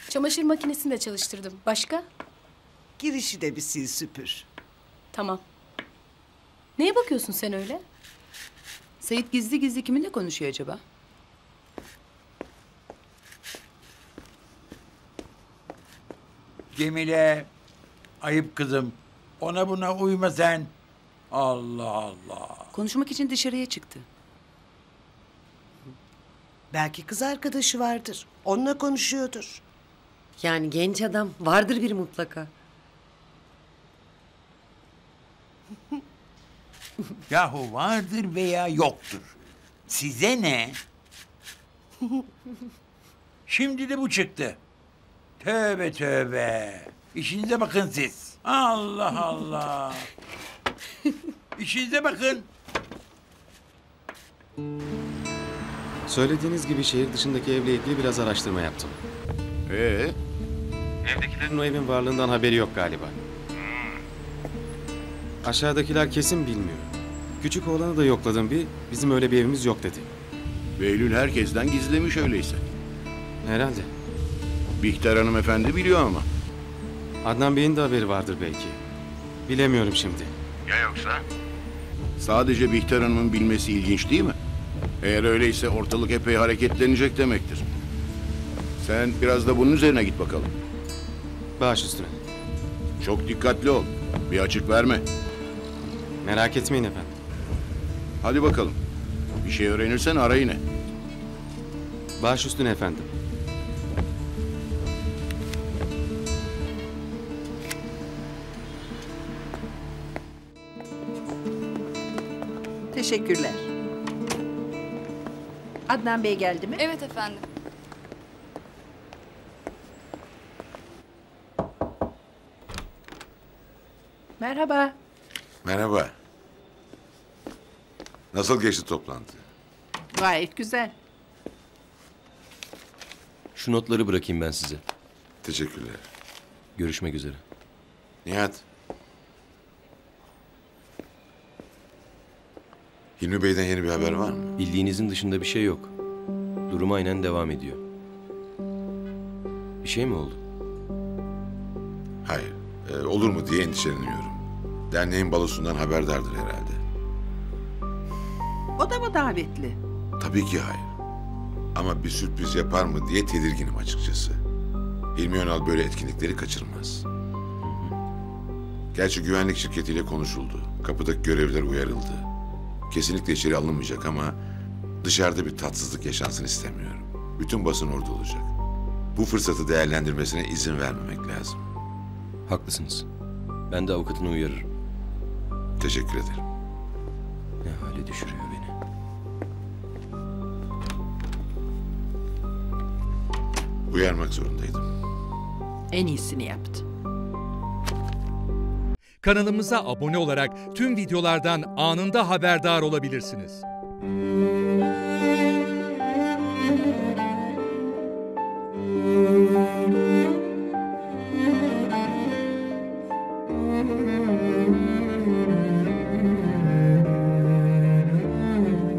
Çamaşır makinesini de çalıştırdım. Başka? Girişi de bir sil süpür. Tamam. Neye bakıyorsun sen öyle? Sait gizli gizli kiminle konuşuyor acaba? Cemile, ayıp kızım. Ona buna uyma sen. Allah Allah. Konuşmak için dışarıya çıktı. Belki kız arkadaşı vardır. Onunla konuşuyordur. Yani genç adam vardır bir mutlaka. Yahu vardır veya yoktur. Size ne? Şimdi de bu çıktı. Tövbe tövbe. İşinize bakın siz. Allah Allah. İşinize bakın. Söylediğiniz gibi şehir dışındaki evle ilgili biraz araştırma yaptım. Evdekilerin o evin varlığından haberi yok galiba. Aşağıdakiler kesin bilmiyor. Küçük oğlanı da yokladım bizim öyle bir evimiz yok dedi. Behlül herkesten gizlemiş öyleyse. Herhalde. Bihter hanımefendi biliyor ama. Adnan Bey'in de haberi vardır belki. Bilemiyorum şimdi. Ya yoksa? Sadece Bihter Hanım'ın bilmesi ilginç değil mi? Eğer öyleyse ortalık epey hareketlenecek demektir. Sen biraz da bunun üzerine git bakalım. Baş üstüne. Çok dikkatli ol. Bir açık verme. Merak etmeyin efendim. Hadi bakalım. Bir şey öğrenirsen ara yine. Baş üstüne efendim. Teşekkürler. Adnan Bey geldi mi? Evet efendim. Merhaba. Merhaba. Nasıl geçti toplantı? Gayet güzel. Şu notları bırakayım ben size. Teşekkürler. Görüşmek üzere. Nihat. Hilmi Bey'den yeni bir haber var mı? Bildiğinizin dışında bir şey yok. Durum aynen devam ediyor. Bir şey mi oldu? Hayır. Olur mu diye endişeleniyorum. Derneğin balosundan haberdardır herhalde. O da mı davetli? Tabii ki hayır. Ama bir sürpriz yapar mı diye tedirginim açıkçası. Hilmi Önal böyle etkinlikleri kaçırmaz. Gerçi güvenlik şirketiyle konuşuldu. Kapıdaki görevliler uyarıldı. Kesinlikle içeri alınmayacak ama dışarıda bir tatsızlık yaşansın istemiyorum. Bütün basın orada olacak. Bu fırsatı değerlendirmesine izin vermemek lazım. Haklısınız. Ben de avukatını uyarırım. Teşekkür ederim. Ne hale düşürüyor beni. Uyarmak zorundaydım. En iyisini yaptı. Kanalımıza abone olarak tüm videolardan anında haberdar olabilirsiniz.